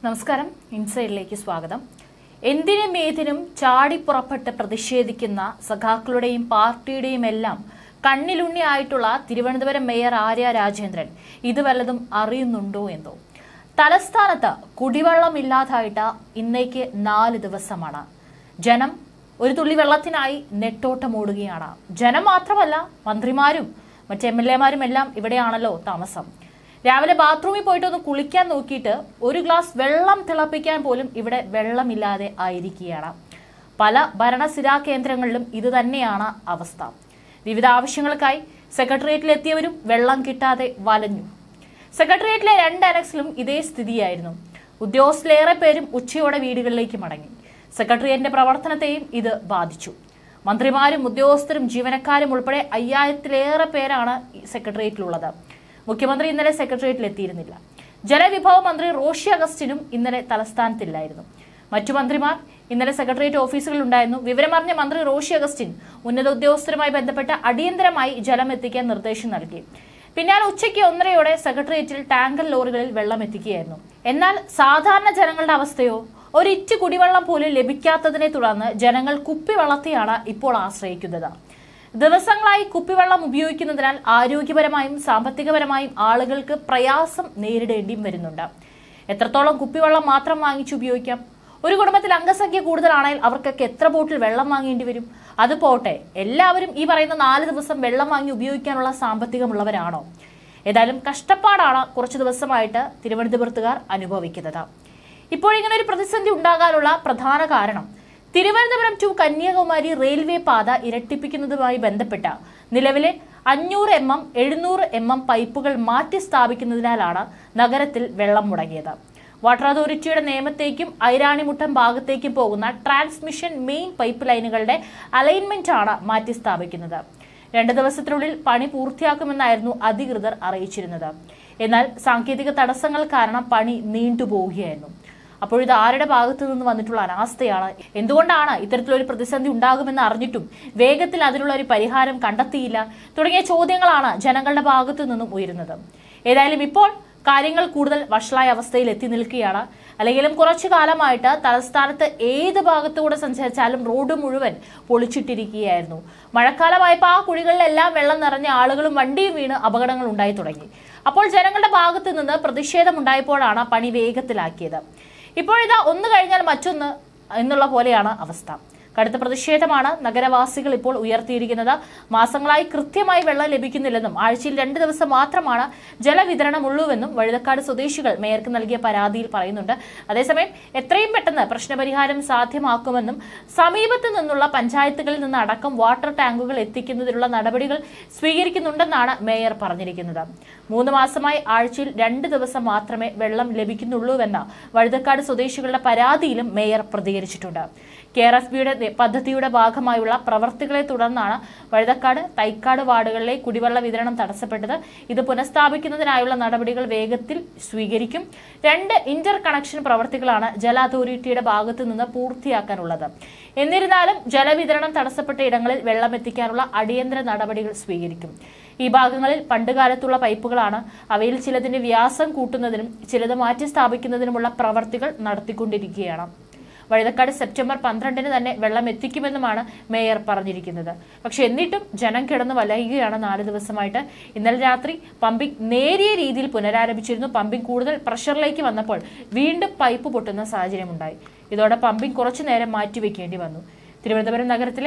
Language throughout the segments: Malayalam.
നമസ്കാരം ഇൻസൈഡിലേക്ക് സ്വാഗതം. എന്തിനും ഏതിനും ചാടിപ്പുറപ്പെട്ട് പ്രതിഷേധിക്കുന്ന സഖാക്കളുടെയും പാർട്ടിയുടെയും എല്ലാം കണ്ണിലുണ്ണിയായിട്ടുള്ള തിരുവനന്തപുരം മേയർ ആര്യ രാജേന്ദ്രൻ ഇത് വല്ലതും അറിയുന്നുണ്ടോ എന്തോ. തലസ്ഥാനത്ത് കുടിവെള്ളമില്ലാതായിട്ട് ഇന്നേക്ക് 4 ദിവസമാണ്. ജനം ഒരു തുള്ളി വെള്ളത്തിനായി നെട്ടോട്ടമോടുകയാണ്. ജനം മാത്രമല്ല, മന്ത്രിമാരും മറ്റ് MLA-മാരും എല്ലാം ഇവിടെയാണല്ലോ താമസം. രാവിലെ ബാത്റൂമിൽ പോയിട്ടൊന്ന് കുളിക്കാൻ നോക്കിയിട്ട് ഒരു ഗ്ലാസ് വെള്ളം തിളപ്പിക്കാൻ പോലും ഇവിടെ വെള്ളമില്ലാതെ ആയിരിക്കുകയാണ്. പല ഭരണസിരാ കേന്ദ്രങ്ങളിലും ഇത് തന്നെയാണ് അവസ്ഥ. വിവിധ ആവശ്യങ്ങൾക്കായി സെക്രട്ടേറിയറ്റിലെത്തിയവരും വെള്ളം കിട്ടാതെ വലഞ്ഞു. സെക്രട്ടേറിയറ്റിലെ 2 അനക്സിലും ഇതേ സ്ഥിതിയായിരുന്നു. ഉദ്യോഗസ്ഥരിലേറെ പേരും ഉച്ചയോടെ വീടുകളിലേക്ക് മടങ്ങി. സെക്രട്ടേറിയറ്റിന്റെ പ്രവർത്തനത്തെയും ഇത് ബാധിച്ചു. മന്ത്രിമാരും ഉദ്യോഗസ്ഥരും ജീവനക്കാരും ഉൾപ്പെടെ 5000-ലേറെ പേരാണ് സെക്രട്ടേറിയറ്റിലുള്ളത്. മുഖ്യമന്ത്രി ഇന്നലെ സെക്രട്ടേറിയറ്റിൽ എത്തിയിരുന്നില്ല. ജലവിഭവ മന്ത്രി റോഷി അഗസ്റ്റിനും ഇന്നലെ തലസ്ഥാനത്തില്ലായിരുന്നു. മറ്റു മന്ത്രിമാർ ഇന്നലെ സെക്രട്ടേറിയറ്റ് ഓഫീസുകളിലുണ്ടായിരുന്നു. വിവരമറിഞ്ഞ മന്ത്രി റോഷി അഗസ്റ്റിൻ ഉന്നത ഉദ്യോഗസ്ഥരുമായി ബന്ധപ്പെട്ട് അടിയന്തരമായി ജലം എത്തിക്കാൻ നിർദ്ദേശം നൽകി. പിന്നാലെ ഉച്ചയ്ക്ക് 1:30-ഓടെ സെക്രട്ടേറിയറ്റിൽ ടാങ്കർ ലോറികളിൽ വെള്ളം എത്തിക്കുകയായിരുന്നു. എന്നാൽ സാധാരണ ജനങ്ങളുടെ അവസ്ഥയോ? ഒരിറ്റ് കുടിവെള്ളം പോലും ലഭിക്കാത്തതിനെ തുടർന്ന് ജനങ്ങൾ കുപ്പിവെള്ളത്തെയാണ് ഇപ്പോൾ ആശ്രയിക്കുന്നത്. ദിവസങ്ങളായി കുപ്പിവെള്ളം ഉപയോഗിക്കുന്നതിനാൽ ആരോഗ്യപരമായും സാമ്പത്തികപരമായും ആളുകൾക്ക് പ്രയാസം നേരിടേണ്ടിയും വരുന്നുണ്ട്. എത്രത്തോളം കുപ്പിവെള്ളം മാത്രം വാങ്ങിച്ചു ഉപയോഗിക്കാം? ഒരു കുടുംബത്തിൽ അംഗസംഖ്യ കൂടുതലാണെങ്കിൽ അവർക്കൊക്കെ എത്ര ബോട്ടിൽ വെള്ളം വാങ്ങേണ്ടി വരും? അത് പോട്ടെ, എല്ലാവരും ഈ പറയുന്ന 4 ദിവസം വെള്ളം വാങ്ങി ഉപയോഗിക്കാനുള്ള സാമ്പത്തികമുള്ളവരാണോ? ഏതായാലും കഷ്ടപ്പാടാണ് കുറച്ചു ദിവസമായിട്ട് തിരുവനന്തപുരത്തുകാർ അനുഭവിക്കുന്നത്. ഇപ്പോഴിങ്ങനെ ഒരു പ്രതിസന്ധി ഉണ്ടാകാനുള്ള പ്രധാന കാരണം തിരുവനന്തപുരം ടു കന്യാകുമാരി റെയിൽവേ പാത ഇരട്ടിപ്പിക്കുന്നതുമായി ബന്ധപ്പെട്ട നിലവിലെ 500 mm 700 mm പൈപ്പുകൾ മാറ്റി സ്ഥാപിക്കുന്നതിനാലാണ് നഗരത്തിൽ വെള്ളം മുടങ്ങിയത്. വാട്ടർ അതോറിറ്റിയുടെ നേമത്തേക്കും ഐരാണിമുട്ടം ഭാഗത്തേക്കും പോകുന്ന ട്രാൻസ്മിഷൻ മെയിൻ പൈപ്പ് ലൈനുകളുടെ അലൈൻമെന്റ് ആണ് മാറ്റി സ്ഥാപിക്കുന്നത്. 2 ദിവസത്തിനുള്ളിൽ പണി പൂർത്തിയാക്കുമെന്നായിരുന്നു അധികൃതർ അറിയിച്ചിരുന്നത്. എന്നാൽ സാങ്കേതിക തടസ്സങ്ങൾ കാരണം പണി നീണ്ടുപോവുകയായിരുന്നു. അപ്പോഴിത് ആരുടെ ഭാഗത്തു നിന്ന് വന്നിട്ടുള്ള അനാസ്ഥയാണ്? എന്തുകൊണ്ടാണ് ഇത്തരത്തിലൊരു പ്രതിസന്ധി ഉണ്ടാകുമെന്ന് അറിഞ്ഞിട്ടും വേഗത്തിൽ അതിനുള്ള ഒരു പരിഹാരം കണ്ടെത്തിയില്ല? തുടങ്ങിയ ചോദ്യങ്ങളാണ് ജനങ്ങളുടെ ഭാഗത്തു നിന്നും ഉയരുന്നത്. ഏതായാലും ഇപ്പോൾ കാര്യങ്ങൾ കൂടുതൽ വഷളായ അവസ്ഥയിൽ എത്തി നിൽക്കുകയാണ്. അല്ലെങ്കിലും കുറച്ചു കാലമായിട്ട് തലസ്ഥാനത്ത് ഏത് ഭാഗത്തുകൂടെ സഞ്ചരിച്ചാലും റോഡ് മുഴുവൻ പൊളിച്ചിട്ടിരിക്കുകയായിരുന്നു. മഴക്കാലമായപ്പോൾ ആ കുഴികളിലെല്ലാം വെള്ളം നിറഞ്ഞ ആളുകളും വണ്ടിയും വീണ് അപകടങ്ങൾ ഉണ്ടായി തുടങ്ങി. അപ്പോൾ ജനങ്ങളുടെ ഭാഗത്തു നിന്ന് പ്രതിഷേധമുണ്ടായപ്പോഴാണ് പണി വേഗത്തിലാക്കിയത്. ഇപ്പോഴിതാ ഒന്ന് കഴിഞ്ഞാൽ മറ്റൊന്ന് എന്നുള്ള പോലെയാണ് അവസ്ഥ. കടുത്ത പ്രതിഷേധമാണ് നഗരവാസികൾ ഇപ്പോൾ ഉയർത്തിയിരിക്കുന്നത്. മാസങ്ങളായി കൃത്യമായി വെള്ളം ലഭിക്കുന്നില്ലെന്നും ആഴ്ചയിൽ 2 ദിവസം മാത്രമാണ് ജലവിതരണമുള്ളൂവെന്നും വഴുതക്കാട് സ്വദേശികൾ മേയർക്ക് നൽകിയ പരാതിയിൽ പറയുന്നുണ്ട്. അതേസമയം എത്രയും പെട്ടെന്ന് പ്രശ്നപരിഹാരം സാധ്യമാക്കുമെന്നും സമീപത്തു നിന്നുള്ള പഞ്ചായത്തുകളിൽ നിന്ന് അടക്കം വാട്ടർ ടാങ്കുകൾ എത്തിക്കുന്നതിനുള്ള നടപടികൾ സ്വീകരിക്കുന്നുണ്ടെന്നാണ് മേയർ പറഞ്ഞിരിക്കുന്നത്. 3 മാസമായി ആഴ്ചയിൽ 2 ദിവസം മാത്രമേ വെള്ളം ലഭിക്കുന്നുള്ളൂവെന്ന വഴുതക്കാട് സ്വദേശികളുടെ പരാതിയിലും മേയർ പ്രതികരിച്ചിട്ടുണ്ട്. KRFBയുടെ പദ്ധതിയുടെ ഭാഗമായുള്ള പ്രവർത്തികളെ തുടർന്നാണ് വഴുതക്കാട്, തൈക്കാട് വാർഡുകളിലെ കുടിവെള്ള വിതരണം തടസ്സപ്പെട്ടത്. ഇത് പുനഃസ്ഥാപിക്കുന്നതിനായുള്ള നടപടികൾ വേഗത്തിൽ സ്വീകരിക്കും. 2 ഇന്റർ കണക്ഷൻ പ്രവർത്തികളാണ് ജല അതോറിറ്റിയുടെ ഭാഗത്തു നിന്ന് പൂർത്തിയാക്കാനുള്ളത്. എന്നിരുന്നാലും ജലവിതരണം തടസ്സപ്പെട്ട ഇടങ്ങളിൽ വെള്ളം എത്തിക്കാനുള്ള അടിയന്തര നടപടികൾ സ്വീകരിക്കും. ഈ ഭാഗങ്ങളിൽ പണ്ടുകാലത്തുള്ള പൈപ്പുകളാണ്. അവയിൽ ചിലതിന്റെ വ്യാസം കൂട്ടുന്നതിനും ചിലത് മാറ്റി സ്ഥാപിക്കുന്നതിനുമുള്ള പ്രവർത്തികൾ നടത്തിക്കൊണ്ടിരിക്കുകയാണ്. വഴുതക്കാട് സെപ്റ്റംബർ 12-ന് തന്നെ വെള്ളം എത്തിക്കുമെന്നുമാണ് മേയർ പറഞ്ഞിരിക്കുന്നത്. പക്ഷെ എന്നിട്ടും ജനം കിടന്ന് വലയുകയാണ് 4 ദിവസമായിട്ട്. ഇന്നലെ രാത്രി പമ്പിംഗ് നേരിയ രീതിയിൽ പുനരാരംഭിച്ചിരുന്നു. പമ്പിംഗ് കൂടുതൽ പ്രഷറിലേക്ക് വന്നപ്പോൾ വീണ്ടും പൈപ്പ് പൊട്ടുന്ന സാഹചര്യമുണ്ടായി. ഇതോടെ പമ്പിംഗ് കുറച്ചു നേരം മാറ്റിവെക്കേണ്ടി വന്നു. തിരുവനന്തപുരം നഗരത്തിലെ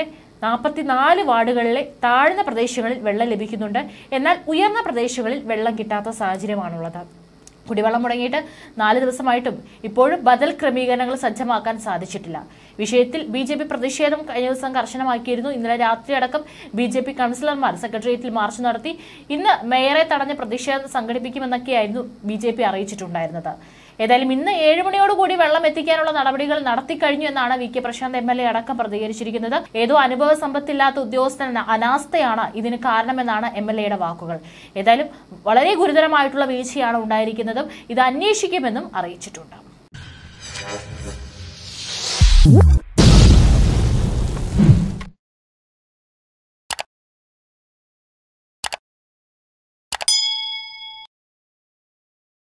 44 വാർഡുകളിലെ താഴ്ന്ന പ്രദേശങ്ങളിൽ വെള്ളം ലഭിക്കുന്നുണ്ട്. എന്നാൽ ഉയർന്ന പ്രദേശങ്ങളിൽ വെള്ളം കിട്ടാത്ത സാഹചര്യമാണുള്ളത്. കുടിവെള്ളം മുടങ്ങിയിട്ട് 4 ദിവസമായിട്ടും ഇപ്പോഴും ബദൽ ക്രമീകരണങ്ങൾ സജ്ജമാക്കാൻ സാധിച്ചിട്ടില്ല. വിഷയത്തിൽ BJP പ്രതിഷേധം കഴിഞ്ഞ ദിവസം കർശനമാക്കിയിരുന്നു. ഇന്നലെ രാത്രി അടക്കം BJP കൗൺസിലർമാർ സെക്രട്ടേറിയറ്റിൽ മാർച്ച് നടത്തി. ഇന്ന് മേയറെ തടഞ്ഞ് പ്രതിഷേധം സംഘടിപ്പിക്കുമെന്നൊക്കെയായിരുന്നു BJP അറിയിച്ചിട്ടുണ്ടായിരുന്നത്. ഏതായാലും ഇന്ന് 7 മണിയോടുകൂടി വെള്ളം എത്തിക്കാനുള്ള നടപടികൾ നടത്തിക്കഴിഞ്ഞു എന്നാണ് VK പ്രശാന്ത് MLA അടക്കം പ്രതികരിച്ചിരിക്കുന്നത്. ഏതോ അനുഭവ സമ്പത്തില്ലാത്ത ഉദ്യോഗസ്ഥരുടെ അനാസ്ഥയാണ് ഇതിന് കാരണമെന്നാണ് MLAയുടെ വാക്കുകൾ. ഏതായാലും വളരെ ഗുരുതരമായിട്ടുള്ള വീഴ്ചയാണ് ഉണ്ടായിരിക്കുന്നതും ഇത് അന്വേഷിക്കുമെന്നും അറിയിച്ചിട്ടുണ്ട്.